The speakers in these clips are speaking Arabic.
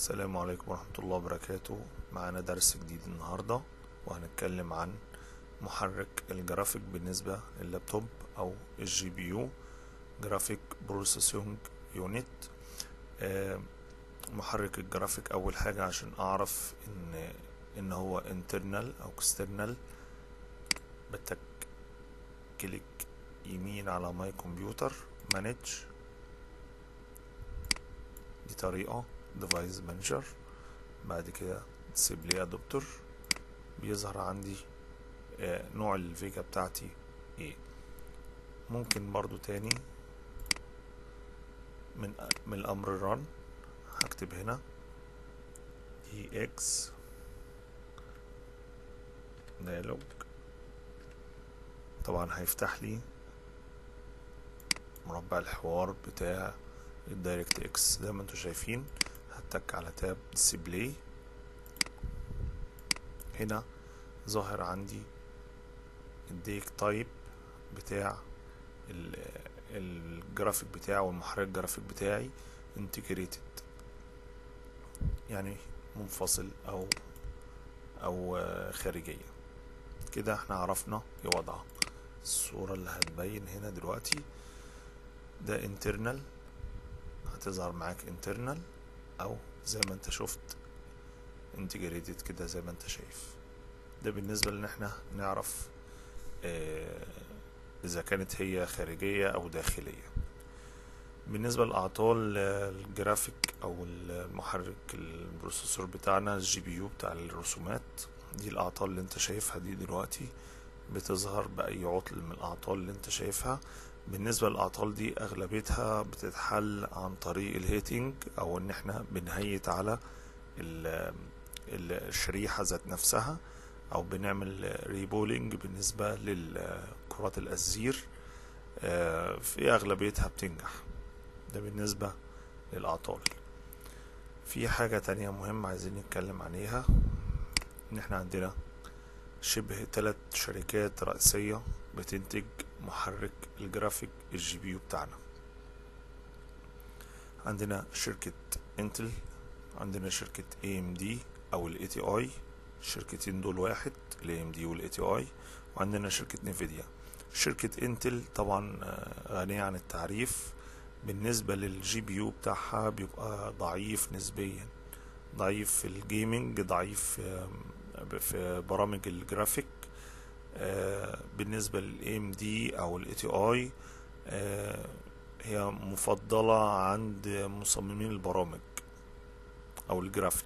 السلام عليكم ورحمة الله وبركاته. معانا درس جديد النهاردة، وهنتكلم عن محرك الجرافيك بالنسبة لللابتوب أو الجي بي يو، جرافيك بروسيسنج يونت. محرك الجرافيك أول حاجة عشان أعرف إن هو internal أو external، بتك كليك يمين على ماي كمبيوتر مانج، دي طريقة ديفايس مانجر. بعد كده ديسبلاي ادابتور، بيظهر عندي نوع الفيجا بتاعتي ايه. ممكن برضو تاني من الامر ران، هكتب هنا دي اكس ديالوج، طبعا هيفتح لي مربع الحوار بتاع الدايركت اكس زي ما انتم شايفين. هتك على تاب ديسبلاي، هنا ظاهر عندي الديك تايب بتاع الجرافيك بتاعي والمحرك الجرافيك بتاعي انتجريتد، يعني منفصل او خارجية. كده احنا عرفنا وضعها. الصورة اللي هتبين هنا دلوقتي ده internal، هتظهر معاك internal او زي ما انت شفت انتجريتد كده زي ما انت شايف. ده بالنسبة لان احنا نعرف اذا كانت هي خارجية او داخلية. بالنسبة لأعطال الجرافيك او المحرك البروسيسور بتاعنا الجي بي يو بتاع الرسومات، دي الاعطال اللي انت شايفها دي دلوقتي بتظهر بأي عطل من الاعطال اللي انت شايفها. بالنسبة للأعطال دي أغلبيتها بتتحل عن طريق الهيتنج، أو إن إحنا بنهيت على الشريحة ذات نفسها، أو بنعمل ريبولينج بالنسبة للكرات الأزير. في أغلبيتها بتنجح. ده بالنسبة للأعطال. في حاجة تانية مهمة عايزين نتكلم عليها، إن إحنا عندنا شبه 3 شركات رئيسية بتنتج محرك الجرافيك الجي بي يو بتاعنا. عندنا شركة انتل، عندنا شركة اي ام دي او الاي تي اي، الشركتين دول واحد، الاي ام دي والاي تي اي. وعندنا شركة نيفيديا. شركة انتل طبعا غنية عن التعريف، بالنسبة للجي بي يو بتاعها بيبقى ضعيف نسبيا، ضعيف في الجيمنج، ضعيف في برامج الجرافيك. بالنسبة للاي ام دي او الاي تي اي هي مفضلة عند مصممين البرامج او الجرافيك.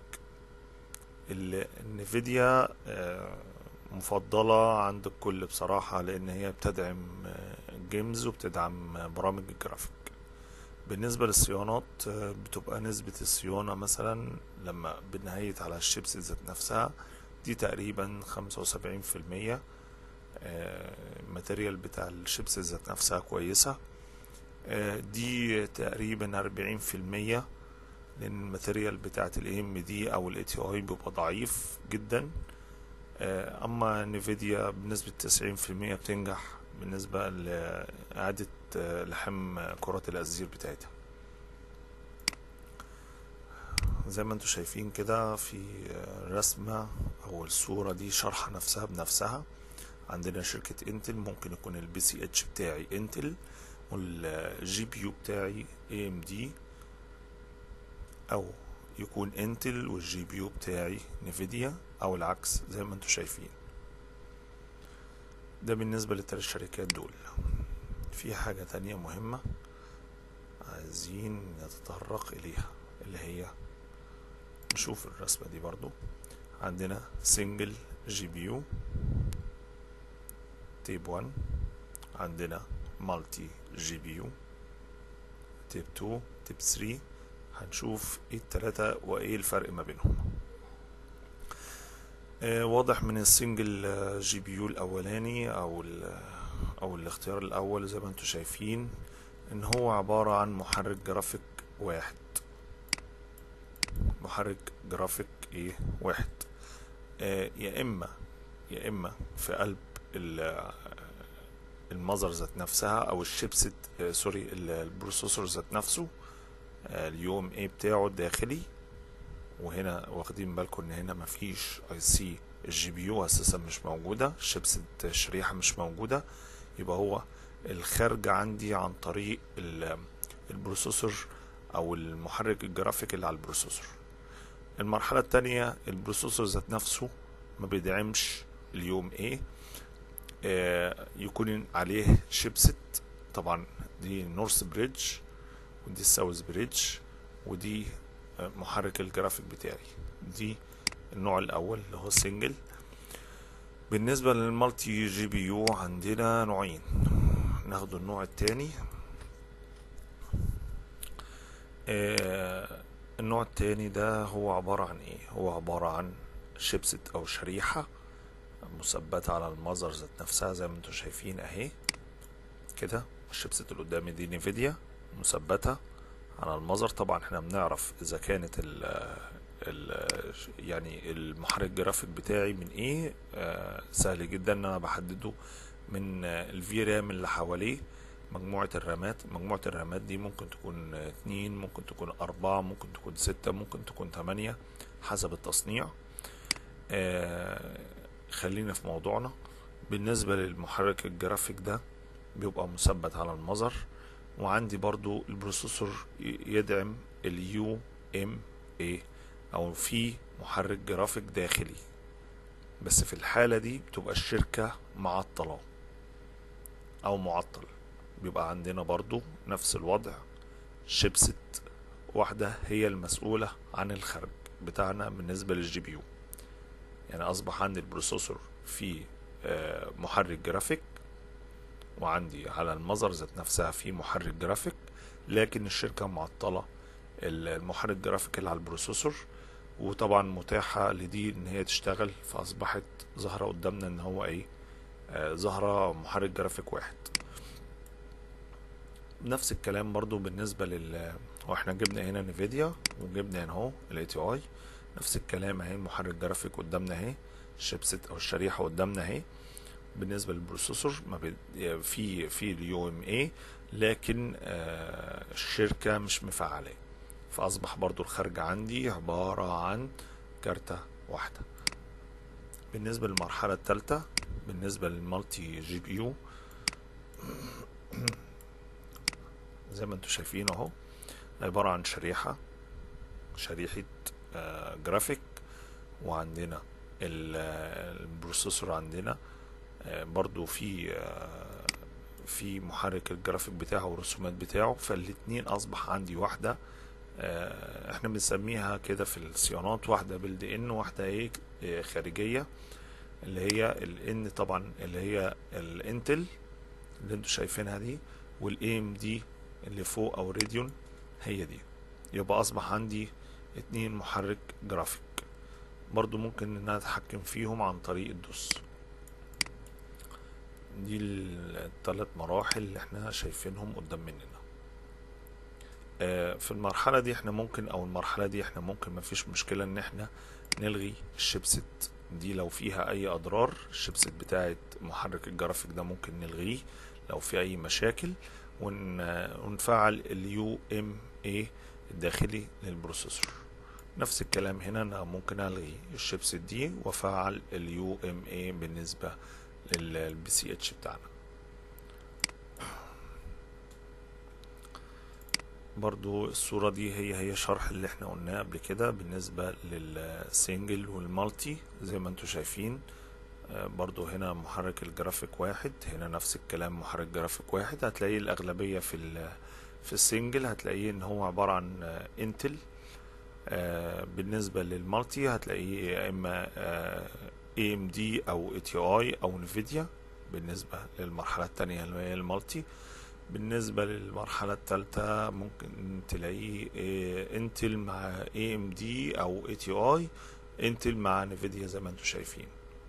النفيديا مفضلة عند الكل بصراحة، لان هي بتدعم جيمز وبتدعم برامج الجرافيك. بالنسبة للصيانات بتبقى نسبة الصيانة مثلا لما بنهيت على الشيبس ذات نفسها دي تقريبا 75%. الماتيريال بتاع الشيبس ذات نفسها كويسة. دي تقريبا 40%، لان الماتيريال بتاعت الاي ام دي او الاي تي اي بيبقى ضعيف جدا. اما نيفيديا بنسبة 90% بتنجح بالنسبة لإعادة لحم كرات الأزير بتاعتها. زي ما انتم شايفين كده في الرسمة او الصورة دي شرح نفسها بنفسها. عندنا شركة انتل، ممكن يكون البي سي اتش بتاعي انتل والجي بي يو بتاعي اي ام دي، او يكون انتل والجي بي يو بتاعي نيفيديا، او العكس زي ما انتم شايفين. ده بالنسبة للثلاث شركات دول. في حاجة تانية مهمة عايزين نتطرق اليها، اللي هي نشوف الرسمة دي برضو. عندنا سنجل جي بي يو تيب 1، عندنا مالتي جي بي يو تيب 2، تيب 3. هنشوف ايه التلاتة وايه الفرق ما بينهم. واضح من السنجل جي بي يو الاولاني او الاختيار الاول زي ما انتم شايفين ان هو عبارة عن محرك جرافيك واحد. محرك جرافيك ايه واحد. يا اما في قلب المذر ذات نفسها او الشيبسيت البروسيسور ذات نفسه، اليو ام اي بتاعه الداخلي، وهنا واخدين بالكم ان هنا مفيش اي سي، الجي بي يو اساسا مش موجودة، شيبسة الشريحة مش موجودة، يبقى هو الخارج عندي عن طريق البروسيسور او المحرك الجرافيك اللي على البروسيسور. المرحلة التانية البروسيسور ذات نفسه ما بيدعمش اليوم ايه، يكون عليه شيبسيت. طبعا دي نورث بريدج ودي الساوث بريدج، ودي محرك الجرافيك بتاعي. دي النوع الاول اللي هو سنجل. بالنسبة للمالتي جي بي يو عندنا نوعين، ناخد النوع التاني. النوع التاني ده هو عبارة عن ايه؟ هو عبارة عن شيبسيت او شريحة مثبتة على المذر ذات نفسها زي ما انتم شايفين اهي كده. الشيبسيت اللي قدامي دي نيفيديا مثبتة على المذر. طبعا احنا بنعرف اذا كانت يعني المحرك الجرافيك بتاعي من ايه. سهل جدا ان انا بحدده من الفي رام اللي حواليه. مجموعة الرامات دي ممكن تكون 2، ممكن تكون 4، ممكن تكون 6، ممكن تكون 8 حسب التصنيع. خلينا في موضوعنا. بالنسبة للمحرك الجرافيك ده بيبقى مثبت على المذر، وعندي برضو البروسيسور يدعم اليو ام اي او في محرك جرافيك داخلي، بس في الحالة دي بتبقى الشركة معطلة او معطل. بيبقى عندنا برضو نفس الوضع، شيبسيت واحدة هي المسؤولة عن الخرج بتاعنا بالنسبة للجي بي يو. يعني اصبح عندي البروسيسور في محرك جرافيك، وعندي على المذر ذات نفسها في محرك جرافيك، لكن الشركة معطلة المحرك جرافيك اللي على البروسيسور، وطبعا متاحة لدي ان هي تشتغل. فاصبحت ظاهرة قدامنا ان هو ايه، ظاهرة محرك جرافيك واحد. نفس الكلام برضو بالنسبة واحنا جبنا هنا نيفيديا وجبنا هنا اهو الاي تي اي، نفس الكلام اهي محرك جرافيك قدامنا اهي، الشيبسيت او الشريحة قدامنا اهي. بالنسبة للبروسيسور ما في اليو ام اي، لكن الشركة مش مفعلة، فاصبح برضو الخارج عندي عبارة عن كارتة واحدة. بالنسبة للمرحلة الثالثة بالنسبة للمالتي جي بي يو زي ما انتم شايفين اهو، عبارة عن شريحة جرافيك، وعندنا البروسيسور عندنا برضو في محرك الجرافيك بتاعه والرسومات بتاعه. فالاتنين اصبح عندي واحدة احنا بنسميها كده في الصيانات واحدة بيلد ان، واحدة ايه خارجية، اللي هي الان طبعا اللي هي الانتل اللي انتوا شايفينها دي، والاي ام دي اللي فوق او راديون هي دي. يبقى اصبح عندي 2 محرك جرافيك. برضو ممكن ان انا اتحكم فيهم عن طريق الدوس. دي الثلاث مراحل اللي احنا شايفينهم قدام مننا. في المرحلة دي احنا ممكن مفيش مشكلة ان احنا نلغي الشيبسيت دي لو فيها اي اضرار. الشيبسيت بتاعت محرك الجرافيك ده ممكن نلغيه لو في اي مشاكل، ونفعل اليو ام اي الداخلي للبروسيسور. نفس الكلام هنا، انا ممكن الغي الشيبسيت دي وافعل اليو ام اي بالنسبة للبي سي اتش بتاعنا. برضو الصورة دي هي شرح اللي احنا قلناه قبل كده بالنسبة للسنجل والمالتي زي ما انتوا شايفين. برضو هنا محرك الجرافيك واحد، هنا نفس الكلام محرك جرافيك واحد. هتلاقيه الأغلبية في السنجل هتلاقيه ان هو عبارة عن انتل. بالنسبة للمالتي هتلاقيه يا اما اي ام دي او اي تي اي او نفيديا بالنسبة للمرحلة التانية اللي هي المالتي. بالنسبة للمرحلة الثالثة ممكن تلاقيه انتل مع اي ام دي او اي تي اي، انتل مع نفيديا زي ما انتم شايفين.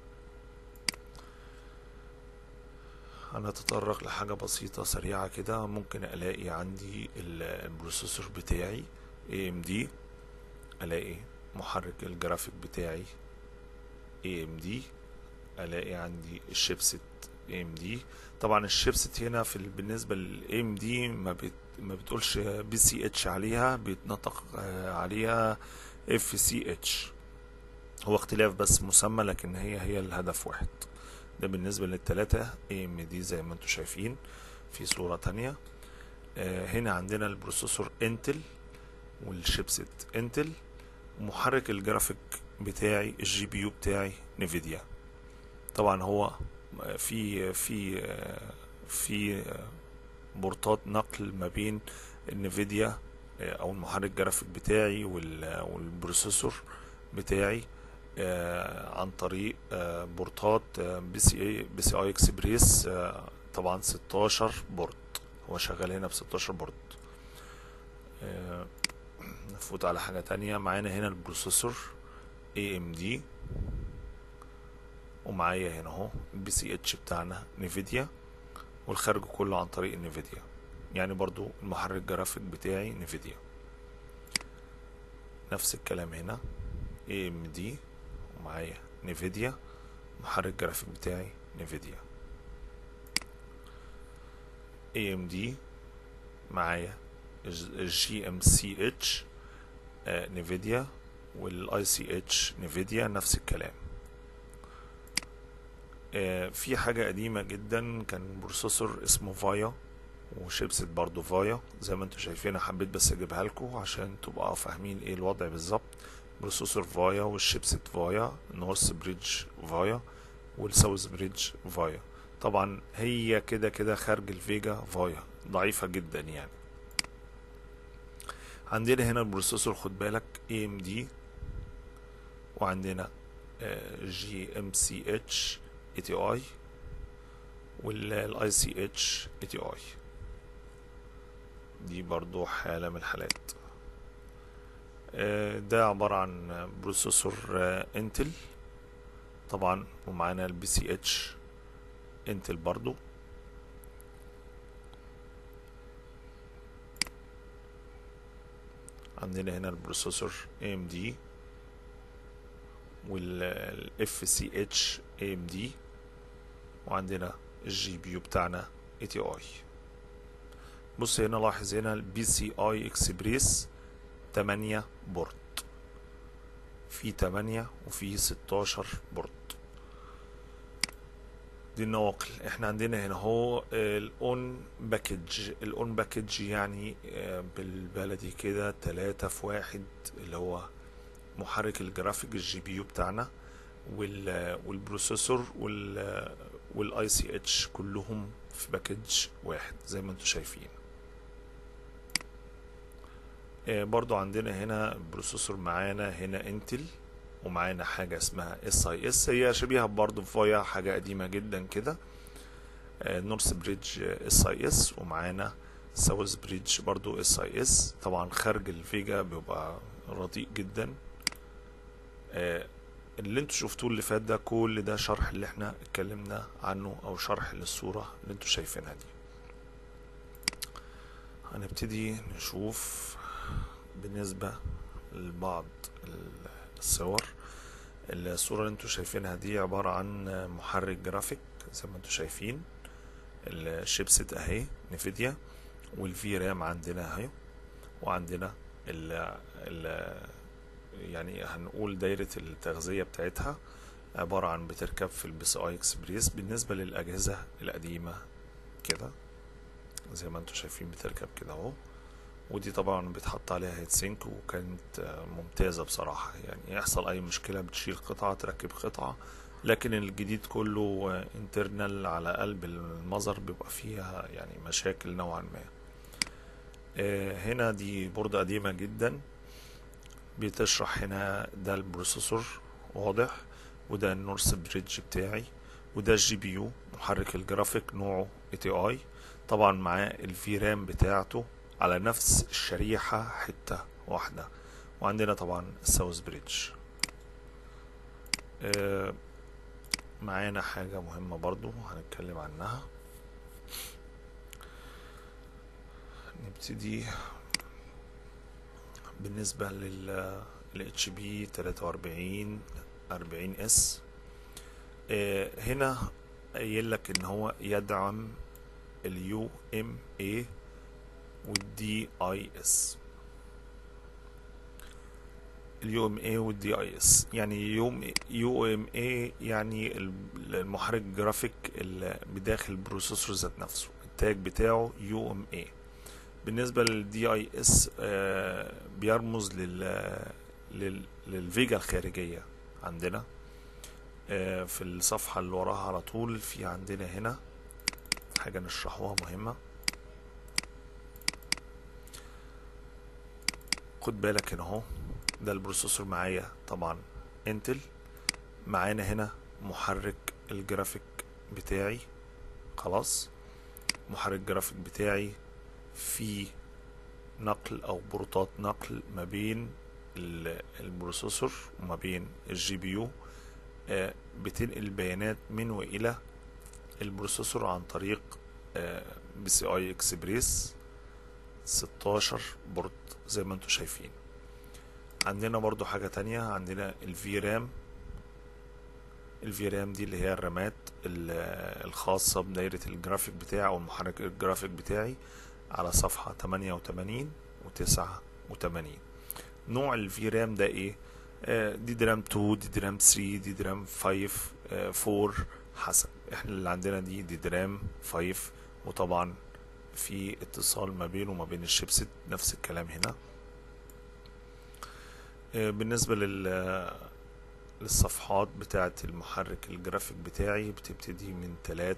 هنتطرق لحاجة بسيطة سريعة كده. ممكن الاقي عندي البروسيسور بتاعي اي ام دي، الاقي محرك الجرافيك بتاعي اي ام دي، الاقي عندي الشيبسيت اي ام دي. طبعا الشيبسيت هنا بالنسبه للاي ام دي ما بتقولش بي سي اتش عليها، بيتنطق عليها FCH. هو اختلاف بس مسمى، لكن هي الهدف واحد. ده بالنسبة للتلاتة AMD زي ما انتوا شايفين في صورة تانية. هنا عندنا البروسيسور انتل والشيبسيت انتل، ومحرك الجرافيك بتاعي الجي بي يو بتاعي نيفيديا. طبعا هو في بورتات نقل ما بين النيفيديا او المحرك الجرافيك بتاعي والبروسيسور بتاعي عن طريق بورتات بي سي اي اكسبريس. طبعا 16 بورت، هو شغال هنا ب 16 بورت. نفوت على حاجة تانية. معانا هنا البروسيسور AMD، ومعايا هنا اهو البي سي اتش بتاعنا نيفيديا، والخارج كله عن طريق نيفيديا، يعني برضو المحرك الجرافيك بتاعي نيفيديا. نفس الكلام هنا AMD ومعايا نيفيديا، محرك الجرافيك بتاعي نيفيديا. AMD معايا GMCH نيفيديا، والاي سي اتش نيفيديا نفس الكلام. في حاجة قديمة جدا كان بروسيسور اسمه فايا، وشيبسيت برضو فايا زي ما انتوا شايفين. حبيت بس اجيبها لكم عشان تبقوا فاهمين ايه الوضع بالظبط. بروسيسور فايا والشيبسيت فايا، نورث بريدج فايا والساوث بريدج فايا. طبعا هي كده كده خارج الفيجا فايا، ضعيفة جدا يعني. عندنا هنا البروسيسور خد بالك AMD، وعندنا GMCH ATI والاي سي اتش ATI. دي برضو حالة من الحالات. ده عبارة عن بروسيسور انتل طبعا، ومعانا البي سي اتش انتل برضو. عندنا هنا البروسيسور AMD والاف سي اتش AMD، وعندنا الجي بي يو بتاعنا ATI. بص هنا لاحظ هنا البي سي اي اكسبريس 8 بورت، في 8 وفي 16 بورت. دي النواقل. احنا عندنا هنا هو الاون باكج يعني بالبلدي كده 3 في 1، اللي هو محرك الجرافيك الجي بي يو بتاعنا والبروسيسور والاي سي اتش كلهم في باكج واحد زي ما انتم شايفين. برضو عندنا هنا بروسيسور معانا هنا انتل، ومعانا حاجة اسمها SIS، هي شبيهة برضو بفايا، حاجة قديمة جدا كده. نورث بريدج SIS، ومعانا ساوث بريدج برضو SIS. طبعا خارج الفيجا بيبقى رديء جدا. اللي انتوا شفتوه اللي فات ده كل ده شرح اللي احنا اتكلمنا عنه، او شرح للصورة اللي انتوا شايفينها دي. هنبتدي نشوف بالنسبة لبعض الصور. الصورة اللي انتوا شايفينها دي عبارة عن محرك جرافيك زي ما انتوا شايفين. الشيبسيت اهي نيفيديا، والفي رام عندنا اهي، وعندنا يعني هنقول دايرة التغذية بتاعتها عبارة عن بتركب في البي سي اي اكسبريس. بالنسبة للأجهزة القديمة كده زي ما انتوا شايفين بتركب كده اهو، ودي طبعا بيتحط عليها هيت سينك، وكانت ممتازة بصراحة. يعني يحصل اي مشكلة بتشيل قطعة تركب قطعة، لكن الجديد كله انترنال على قلب المظهر بيبقى فيها يعني مشاكل نوعا ما. هنا دي بوردة قديمة جدا بتشرح. هنا ده البروسيسور واضح، وده النورث بريدج بتاعي، وده الجي بي يو محرك الجرافيك نوعه ATI. طبعا معاه الفي رام بتاعته على نفس الشريحة حتة واحدة. وعندنا طبعا الساوث بريدج. معانا حاجة مهمة برضو هنتكلم عنها. نبتدي بالنسبة لل HP 4340S. هنا قايل لك ان هو يدعم UMA والDIS. اليو ام اي والدي اي اس. يعني يو ام اي يعني المحرك الجرافيك اللي بداخل البروسيسور ذات نفسه، التاج بتاعه يو ام اي. بالنسبة للدي اي اس بيرمز للفيجا الخارجية. عندنا في الصفحة اللي وراها على طول في عندنا هنا حاجة نشرحوها مهمة. خد بالك هنا اهو، ده البروسيسور معايا طبعا انتل. معانا هنا محرك الجرافيك بتاعي. خلاص، محرك الجرافيك بتاعي في نقل او بورتات نقل ما بين البروسيسور وما بين الجي بي يو. بتنقل البيانات من والى البروسيسور عن طريق بي سي اي اكسبريس 16 بورت زي ما انتم شايفين. عندنا برضو حاجة تانية، عندنا الفي رام. الفي رام دي اللي هي الرامات الخاصة بدايرة الجرافيك بتاعي او المحرك الجرافيك بتاعي على صفحة 88 و89. نوع الفي رام ده ايه؟ دي درام 2، دي درام 3، دي درام 5، 4 حسب. احنا اللي عندنا دي درام 5، وطبعا في اتصال ما بينه وما بين الشيبسيت، نفس الكلام هنا. بالنسبة للصفحات بتاعة المحرك الجرافيك بتاعي بتبتدي من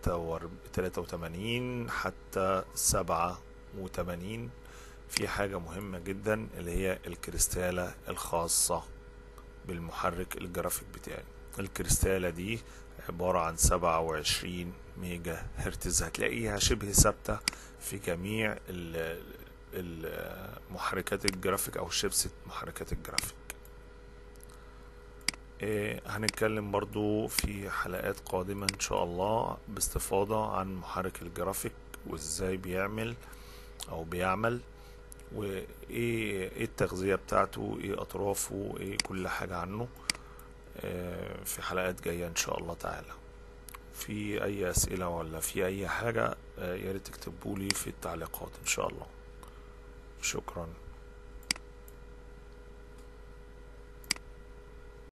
83 حتى 87. في حاجة مهمة جدا اللي هي الكريستالة الخاصة بالمحرك الجرافيك بتاعي. الكريستالة دي عبارة عن 27 ميجا هرتز، هتلاقيها شبه ثابتة في جميع محركات الجرافيك او شيبسيت محركات الجرافيك. هنتكلم برضو في حلقات قادمة ان شاء الله باستفاضة عن محرك الجرافيك وازاي بيعمل او بيعمل، وايه التغذية بتاعته، ايه اطرافه، ايه كل حاجة عنه في حلقات جاية ان شاء الله تعالى. في اي اسئلة ولا في اي حاجة يا ريت تكتبولي في التعليقات ان شاء الله. شكرا.